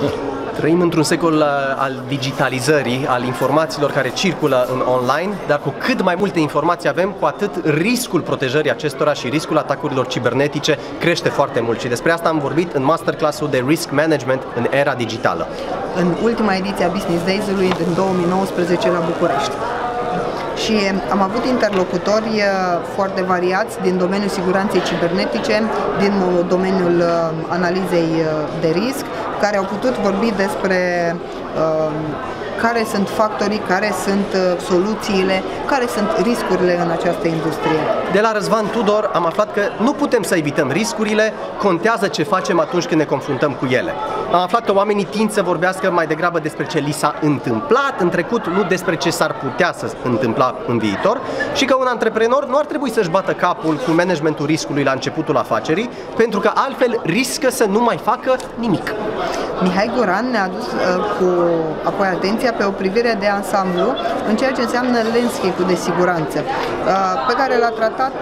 Trăim într-un secol al digitalizării, al informațiilor care circulă în online, dar cu cât mai multe informații avem, cu atât riscul protejării acestora și riscul atacurilor cibernetice crește foarte mult. Și despre asta am vorbit în masterclass-ul de Risk Management în era digitală. În ultima ediție a Business Days-ului din 2019 la București. Și am avut interlocutori foarte variați din domeniul siguranței cibernetice, din domeniul analizei de risc, care au putut vorbi despre care sunt factorii, care sunt soluțiile, care sunt riscurile în această industrie. De la Răzvan Tudor am aflat că nu putem să evităm riscurile, contează ce facem atunci când ne confruntăm cu ele. Am aflat că oamenii tind să vorbească mai degrabă despre ce li s-a întâmplat în trecut, nu despre ce s-ar putea să întâmpla în viitor, și că un antreprenor nu ar trebui să-și bată capul cu managementul riscului la începutul afacerii, pentru că altfel riscă să nu mai facă nimic. Mihai Goran ne-a adus apoi atenția pe o privire de ansamblu în ceea ce înseamnă landscape-ul de siguranță, pe care l-a tratat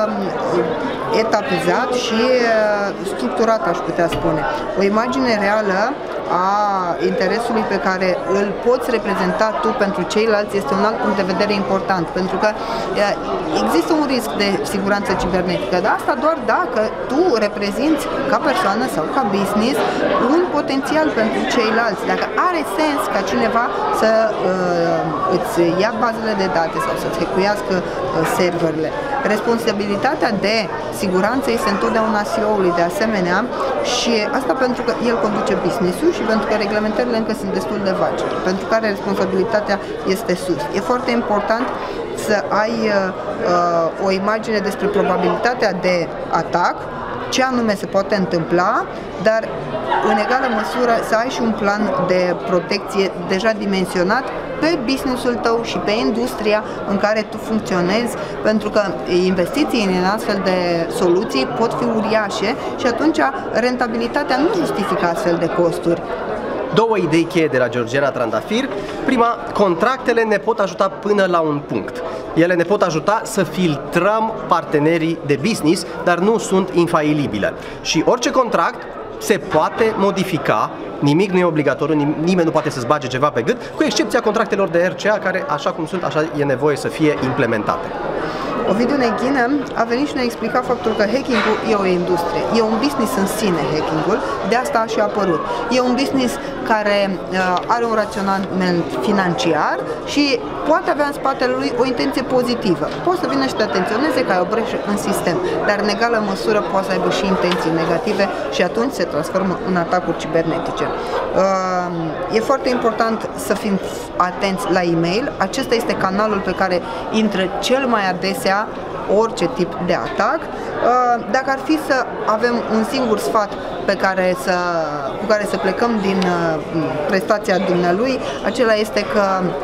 etapizat și structurat, aș putea spune. O imagine reală a interesului pe care îl poți reprezenta tu pentru ceilalți este un alt punct de vedere important, pentru că există un risc de siguranță cibernetică, dar asta doar dacă tu reprezinți ca persoană sau ca business un potențial pentru ceilalți, dacă are sens ca cineva să îți ia bazele de date sau să-ți hackuiască serverele. Responsabilitatea de siguranță este întotdeauna CEO-ului de asemenea, și asta pentru că el conduce business-ul și pentru că reglementările încă sunt destul de vagi, pentru care responsabilitatea este sus. E foarte important să ai o imagine despre probabilitatea de atac, ce anume se poate întâmpla, dar în egală măsură să ai și un plan de protecție deja dimensionat pe businessul tău și pe industria în care tu funcționezi, pentru că investiții în astfel de soluții pot fi uriașe și atunci rentabilitatea nu justifică astfel de costuri. Două idei cheie de la Georgiana Trandafir. Prima, contractele ne pot ajuta până la un punct. Ele ne pot ajuta să filtrăm partenerii de business, dar nu sunt infailibile. Și orice contract se poate modifica, nimic nu e obligatoriu, nimeni nu poate să-ți bage ceva pe gât, cu excepția contractelor de RCA, care așa cum sunt, așa e nevoie să fie implementate. Ovidiu Neghină a venit și ne-a explicat faptul că hacking-ul e o industrie, e un business în sine hacking-ul, de asta a și apărut. E un business care are un raționament financiar și poate avea în spatele lui o intenție pozitivă. Poate să vină și te atenționeze că ai o breșă în sistem, dar în egală măsură poate să aibă și intenții negative și atunci se transformă în atacuri cibernetice. E foarte important să fim atenți la e-mail. Acesta este canalul pe care intră cel mai adesea orice tip de atac. Dacă ar fi să avem un singur sfat cu care să plecăm din prestația dumnealui, acela este că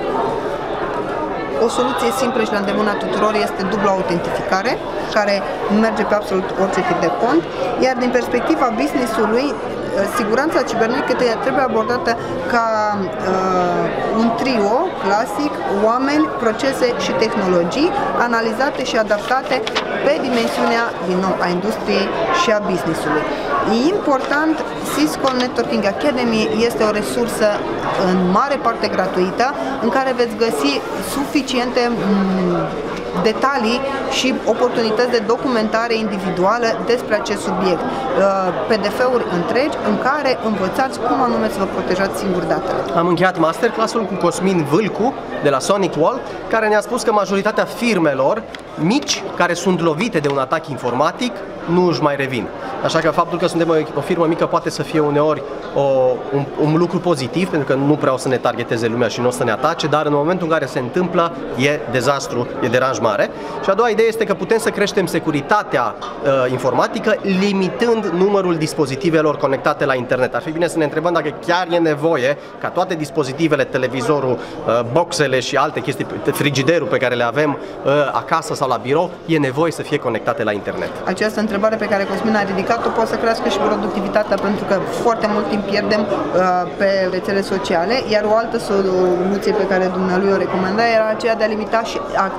o soluție simplă și la îndemâna tuturor este dubla autentificare, care merge pe absolut orice tip de cont, iar din perspectiva business-ului, siguranța cibernetică trebuie abordată ca un trio clasic, oameni, procese și tehnologii, analizate și adaptate pe dimensiunea, din nou, a industriei și a business-ului. E important, Cisco Networking Academy este o resursă în mare parte gratuită, în care veți găsi suficiente detalii și oportunități de documentare individuală despre acest subiect, PDF-uri întregi în care învățați cum anume să vă protejați singur datele. Am încheiat masterclass-ul cu Cosmin Vâlcu de la Sonic Wall, care ne-a spus că majoritatea firmelor mici care sunt lovite de un atac informatic nu își mai revin. Așa că faptul că suntem o firmă mică poate să fie uneori un lucru pozitiv, pentru că nu prea o să ne targeteze lumea și nu o să ne atace, dar în momentul în care se întâmplă, e dezastru, e deranj mare. Și a doua idee este că putem să creștem securitatea informatică limitând numărul dispozitivelor conectate la internet. Ar fi bine să ne întrebăm dacă chiar e nevoie ca toate dispozitivele, televizorul, boxele și alte chestii, frigiderul pe care le avem acasă sau la birou, e nevoie să fie conectate la internet. Această întrebare pe care Cosmin a ridicat-o poate să crească și productivitatea, pentru că foarte mult timp pierdem pe rețele sociale, iar o altă soluție pe care dumnealui o recomanda era aceea de a limita și accesul la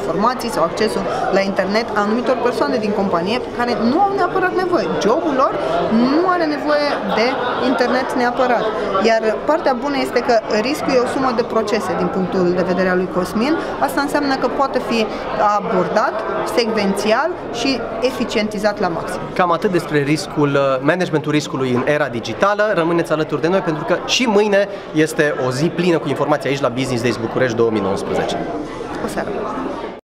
informații sau accesul la internet a anumitor persoane din companie care nu au neapărat nevoie. Jobul lor nu are nevoie de internet neapărat. Iar partea bună este că riscul e o sumă de procese din punctul de vedere al lui Cosmin. Asta înseamnă că poate fi abordat secvențial și eficientizat la maxim. Cam atât despre managementul riscului în era digitală. Rămâneți alături de noi pentru că și mâine este o zi plină cu informații aici la Business Days București 2019. O seară!